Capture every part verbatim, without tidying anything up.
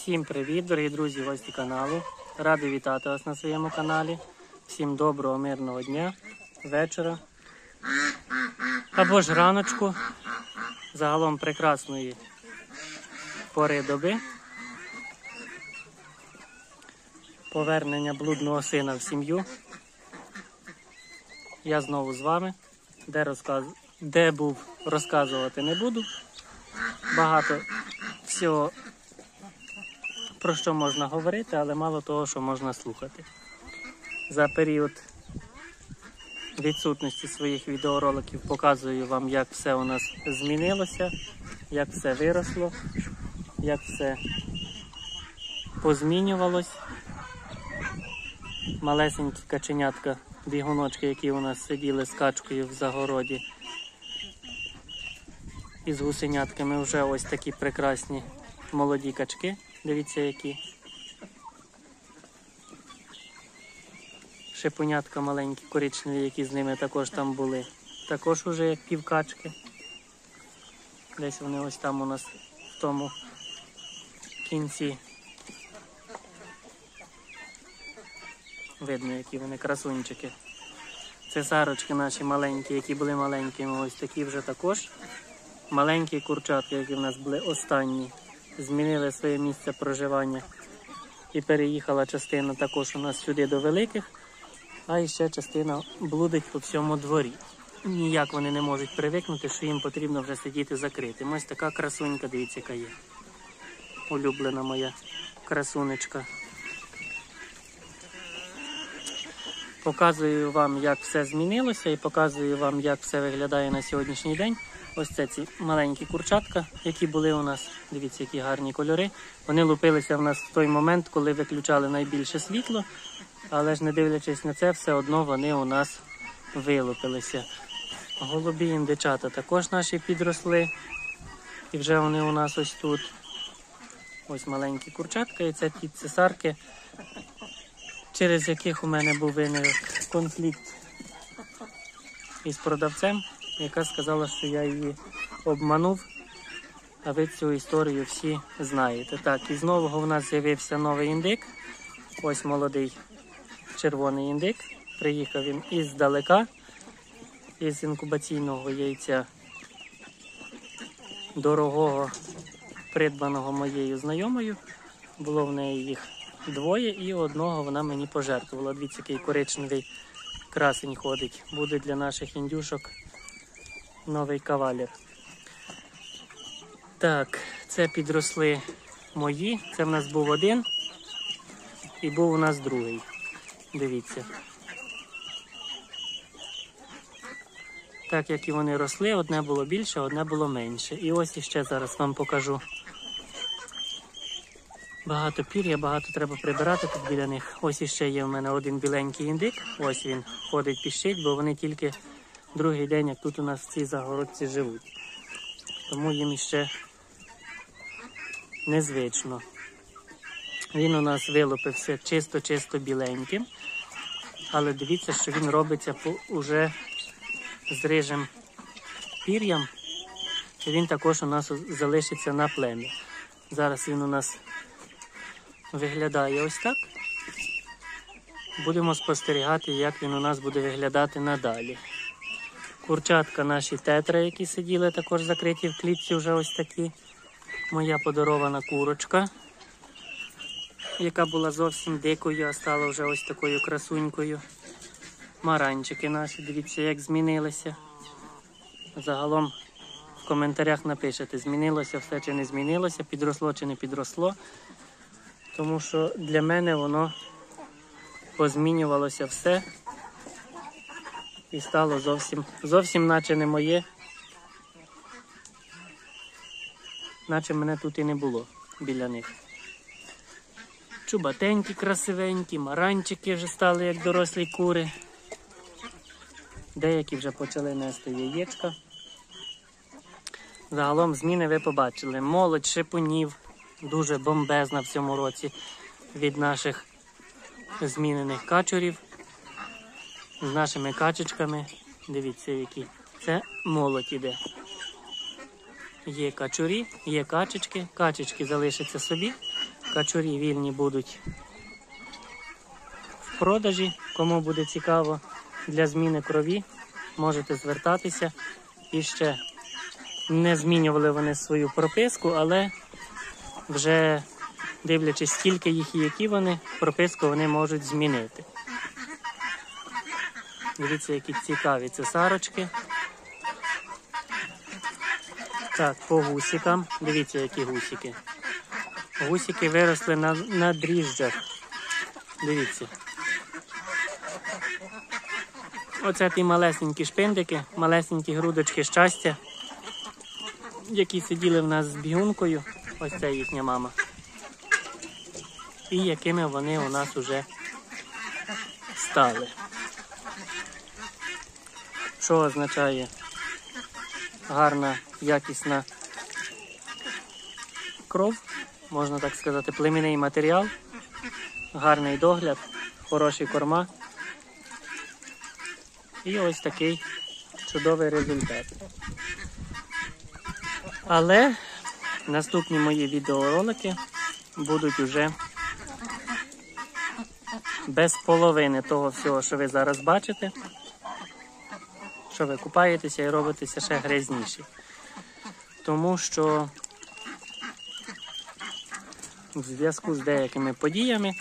Всім привіт, дорогі друзі, гості каналу. Радий вітати вас на своєму каналі. Всім доброго, мирного дня, вечора або ж раночку. Загалом прекрасної пори доби. Повернення блудного сина в сім'ю. Я знову з вами. Де, розказ... Де був, розказувати не буду. Багато всього, про що можна говорити, але мало того, що можна слухати. За період відсутності своїх відеороликів показую вам, як все у нас змінилося, як все виросло, як все позмінювалось. Малесенькі каченятка, бігуночки, які у нас сиділи з качкою в загороді, і з гусенятками вже ось такі прекрасні молоді качки. Дивіться, які. Шипунятка маленькі, коричневі, які з ними також там були. Також уже як півкачки. Десь вони ось там у нас в тому кінці. Видно, які вони красунчики. Цесарочки наші маленькі, які були маленькими, ось такі вже також. Маленькі курчатки, які в нас були останні, змінили своє місце проживання. І переїхала частина також у нас сюди до великих, а ще частина блудить по всьому дворі. Ніяк вони не можуть привикнути, що їм потрібно вже сидіти закритим. Ось така красунька, дивіться, яка є. Улюблена моя красунечка. Показую вам, як все змінилося, і показую вам, як все виглядає на сьогоднішній день. Ось це ці маленькі курчатка, які були у нас. Дивіться, які гарні кольори. Вони лупилися в нас в той момент, коли виключали найбільше світло. Але ж не дивлячись на це, все одно вони у нас вилупилися. Голубі індичата також наші підросли. І вже вони у нас ось тут. Ось маленькі курчатка, і це ті цесарки, через яких у мене був виник конфлікт із продавцем, яка сказала, що я її обманув, а ви цю історію всі знаєте. Так, із нового в нас з'явився новий індик. Ось молодий червоний індик. Приїхав він іздалека, із інкубаційного яйця, дорогого, придбаного моєю знайомою. Було в неї їх двоє, і одного вона мені пожертвувала. Дивіться, який коричневий красень ходить. Буде для наших індюшок новий кавалер. Так, це підросли мої. Це в нас був один і був у нас другий. Дивіться. Так як і вони росли, одне було більше, одне було менше. І ось іще зараз вам покажу. Багато пір'я, багато треба прибирати тут біля них. Ось іще є в мене один біленький індик. Ось він ходить, піщить, бо вони тільки другий день, як тут у нас в цій загородці живуть. Тому їм іще незвично. Він у нас вилупився чисто-чисто біленьким. Але дивіться, що він робиться уже з рижим пір'ям. І він також у нас залишиться на плем'я. Зараз він у нас виглядає ось так. Будемо спостерігати, як він у нас буде виглядати надалі. Курчатка наші тетра, які сиділи також закриті в клітці, вже ось такі. Моя подарована курочка, яка була зовсім дикою, а стала вже ось такою красунькою. Маранчики наші, дивіться, як змінилися. Загалом в коментарях напишете, змінилося все чи не змінилося, підросло чи не підросло. Тому що для мене воно позмінювалося все і стало зовсім, зовсім наче не моє, наче мене тут і не було біля них. Чубатенькі, красивенькі, маранчики вже стали як дорослі кури. Деякі вже почали нести яєчка. Загалом зміни ви побачили. Молодь шипунів. Дуже бомбезна в цьому році від наших змінених качурів. З нашими качечками. Дивіться, які. Це молодь іде. Є качурі, є качечки. Качечки залишаться собі. Качурі вільні будуть в продажі. Кому буде цікаво для зміни крові, можете звертатися. І ще не змінювали вони свою прописку, але вже дивлячись, скільки їх і які вони, прописку вони можуть змінити. Дивіться, які цікаві цесарочки. Так, по гусикам. Дивіться, які гусики. Гусики виросли на, на дріжджах. Дивіться. Оце ті малесенькі шпиндики, малесенькі грудочки щастя, які сиділи в нас з бігункою. Ось це їхня мама. І якими вони у нас уже стали. Що означає гарна, якісна кров, можна так сказати, племінний матеріал, гарний догляд, хороші корма. І ось такий чудовий результат. Але наступні мої відеоролики будуть уже без половини того всього, що ви зараз бачите, що ви купаєтеся і робитеся ще грязніші. Тому що в зв'язку з деякими подіями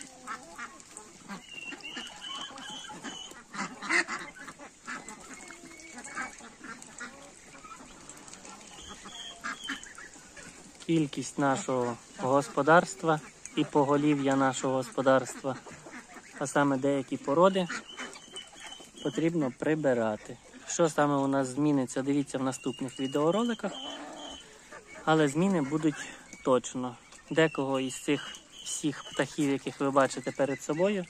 кількість нашого господарства і поголів'я нашого господарства, а саме деякі породи, потрібно прибирати. Що саме у нас зміниться, дивіться в наступних відеороликах, але зміни будуть точно. Декого із цих всіх птахів, яких ви бачите перед собою,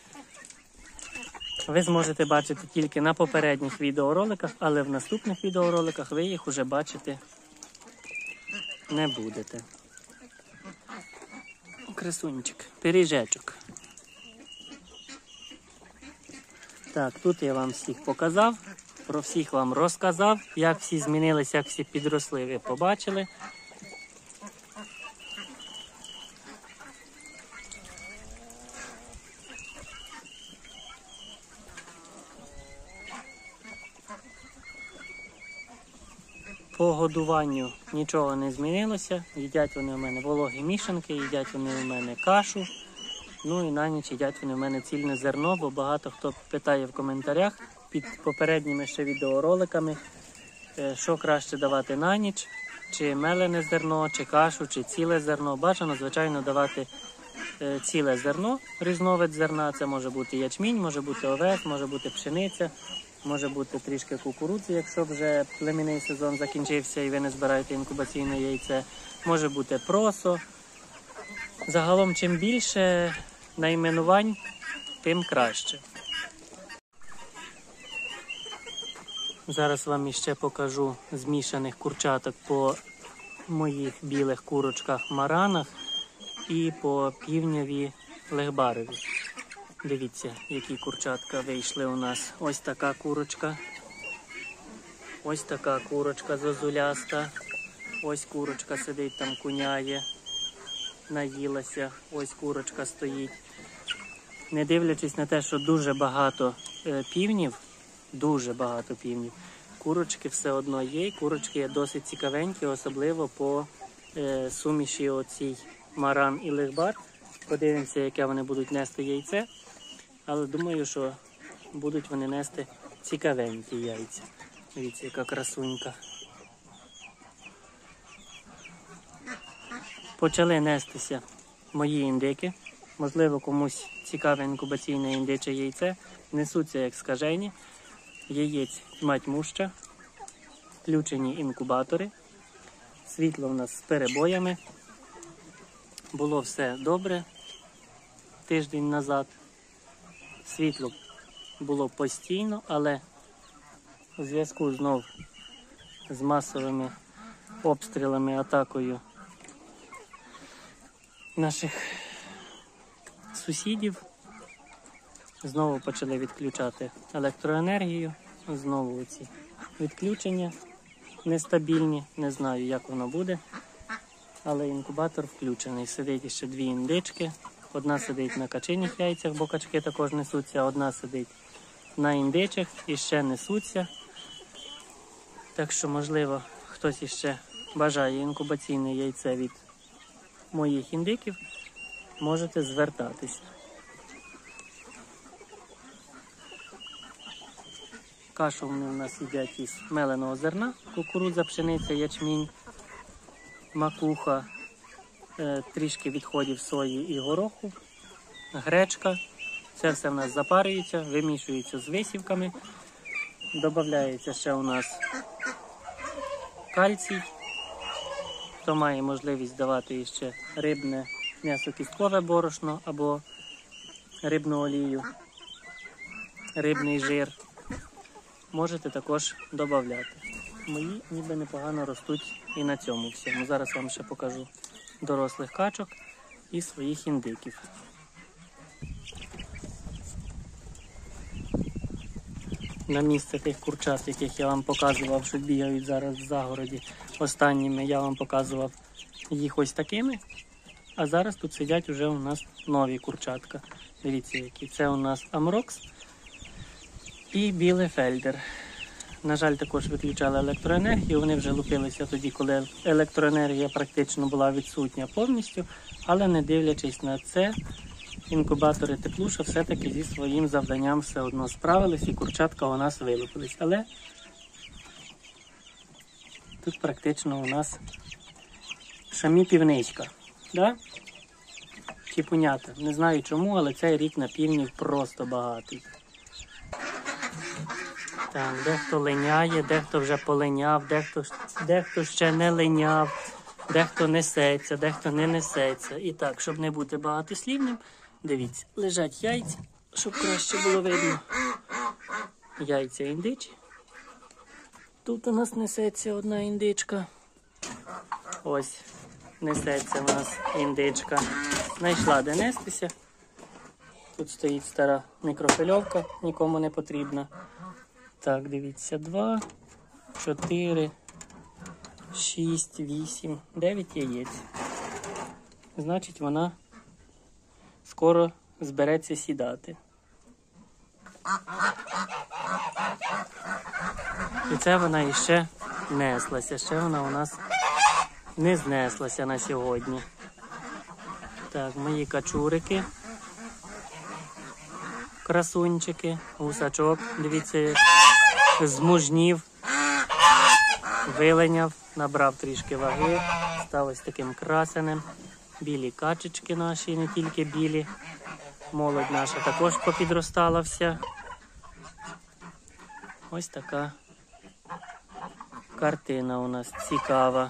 ви зможете бачити тільки на попередніх відеороликах, але в наступних відеороликах ви їх уже бачити не будете. Красунчик, пиріжечок. Так, тут я вам всіх показав, про всіх вам розказав, як всі змінилися, як всі підросли, ви побачили. По годуванню нічого не змінилося. Їдять вони у мене вологі мішанки, їдять вони у мене кашу. Ну і на ніч їдять вони у мене цільне зерно, бо багато хто питає в коментарях під попередніми ще відеороликами, що краще давати на ніч, чи мелене зерно, чи кашу, чи ціле зерно. Бажано, звичайно, давати ціле зерно, різновид зерна. Це може бути ячмінь, може бути овес, може бути пшениця. Може бути трішки кукурудзи, якщо вже племінний сезон закінчився і ви не збираєте інкубаційне яйце. Може бути просо. Загалом, чим більше найменувань, тим краще. Зараз вам іще покажу змішаних курчаток по моїх білих курочках-маранах і по півневі легбарові. Дивіться, які курчатка вийшли у нас. Ось така курочка. Ось така курочка зозуляста. Ось курочка сидить там, куняє. Наїлася. Ось курочка стоїть. Не дивлячись на те, що дуже багато е, півнів, дуже багато півнів, курочки все одно є. Курочки є досить цікавенькі, особливо по е, суміші оцій маран і легбар. Подивимося, яке вони будуть нести яйце. Але думаю, що будуть вони нести цікавенькі яйця. Дивіться, яка красунька. Почали нестися мої індики. Можливо, комусь цікаве інкубаційне індиче яйце. Несуться як скажені. Яєць тьма тьмуща. Включені інкубатори. Світло в нас з перебоями. Було все добре тиждень назад. Світло було постійно, але у зв'язку знов з масовими обстрілами, атакою наших сусідів знову почали відключати електроенергію. Знову ці відключення нестабільні, не знаю, як воно буде. але інкубатор включений. Сидить ще дві індички. Одна сидить на качиних яйцях, бо качки також несуться, одна сидить на індичих і ще несуться. Так що, можливо, хтось іще бажає інкубаційне яйце від моїх індиків, можете звертатись. Кашу вони у нас їдять із меленого зерна, кукурудза, пшениця, ячмінь, макуха, трішки відходів сої і гороху, гречка. Це все в нас запарюється, вимішується з висівками. Додається ще у нас кальцій. Хто має можливість давати ще рибне м'ясо-кісткове борошно або рибну олію, рибний жир, можете також додати. Мої ніби непогано ростуть і на цьому всьому. Зараз вам ще покажу дорослих качок і своїх індиків. На місце тих курчат, яких я вам показував, що бігають зараз в загороді, останніми я вам показував їх ось такими. А зараз тут сидять уже у нас нові курчатка. Дивіться, які. Це у нас Амрокс і Білефельдер. На жаль, також виключали електроенергію. Вони вже лупилися тоді, коли електроенергія практично була відсутня повністю. Але не дивлячись на це, інкубатори Теплуша все-таки зі своїм завданням все одно справились і курчатка у нас вилупились. Але тут практично у нас шамі півничка. Да? Чіпунята. Не знаю чому, але цей рік на півнів просто багатий. Так, дехто линяє, дехто вже полиняв, дехто, дехто ще не линяв, дехто несеться, дехто не несеться. І так, щоб не бути багатослівним, дивіться, лежать яйця, щоб краще було видно. Яйця індичі. Тут у нас несеться одна індичка. Ось, несеться у нас індичка. Знайшла де нестися. Тут стоїть стара мікрофильовка, нікому не потрібна. Так, дивіться, два, чотири, шість, вісім, дев'ять яєць. Значить, вона скоро збереться сідати. І це вона іще неслася, ще вона у нас не знеслася на сьогодні. Так, мої качурики, красунчики, гусачок, дивіться, як змужнів, виленяв, набрав трішки ваги, став ось таким красеним. Білі качечки наші, не тільки білі, молодь наша також попідростала вся. Ось така картина у нас цікава.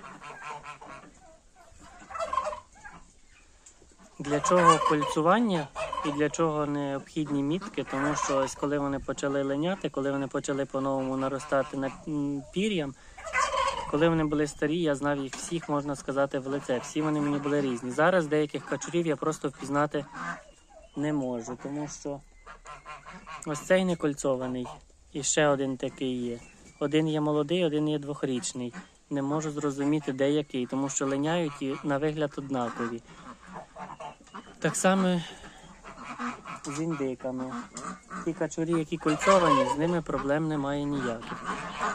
Для чого кольцування і для чого необхідні мітки? Тому що ось коли вони почали линяти, коли вони почали по-новому наростати на пір'ям, коли вони були старі, я знав їх всіх, можна сказати, в лице. Всі вони мені були різні. Зараз деяких качурів я просто впізнати не можу, тому що ось цей не кольцований. І ще один такий є. Один є молодий, один є двохрічний. Не можу зрозуміти, де який, тому що линяють і на вигляд однакові. Так само з індиками. Ті качурі, які кольцовані, з ними проблем немає ніяких.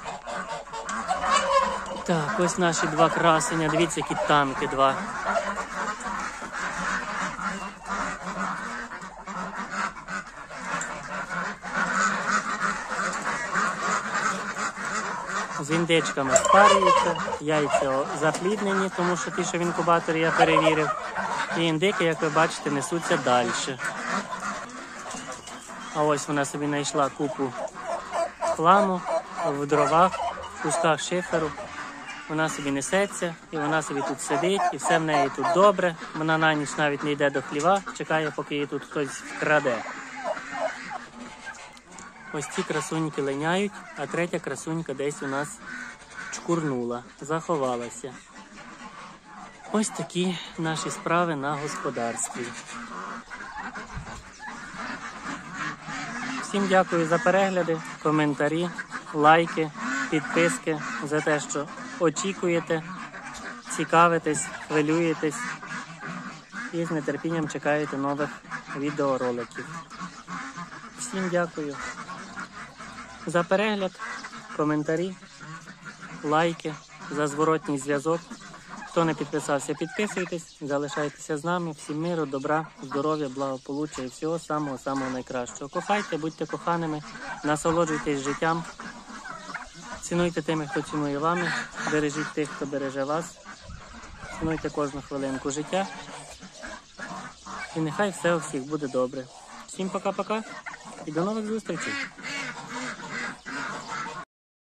Так, ось наші два красення. Дивіться, які танки два. З індичками спарюються, яйця запліднені, тому що ті, що в інкубаторі я перевірив. І індики, як ви бачите, несуться далі. А ось вона собі знайшла купу хламу в дровах, в кусках шиферу. Вона собі несеться, і вона собі тут сидить, і все в неї тут добре. Вона на ніч навіть не йде до хліва, чекає, поки її тут хтось вкраде. Ось ці красуньки линяють, а третя красунька десь у нас чкурнула, заховалася. Ось такі наші справи на господарстві. Всім дякую за перегляди, коментарі, лайки, підписки, за те, що очікуєте цікавитесь, хвилюєтесь і з нетерпінням чекаєте нових відеороликів. Всім дякую за перегляд, коментарі, лайки, за зворотній зв'язок. Хто не підписався, підписуйтесь, залишайтеся з нами. Всім миру, добра, здоров'я, благополуччя і всього самого-самого найкращого. Кохайте, будьте коханими, насолоджуйтесь життям, цінуйте тими, хто цінує вами, бережіть тих, хто береже вас, цінуйте кожну хвилинку життя. І нехай все у всіх буде добре. Всім пока-пока і до нових зустрічей!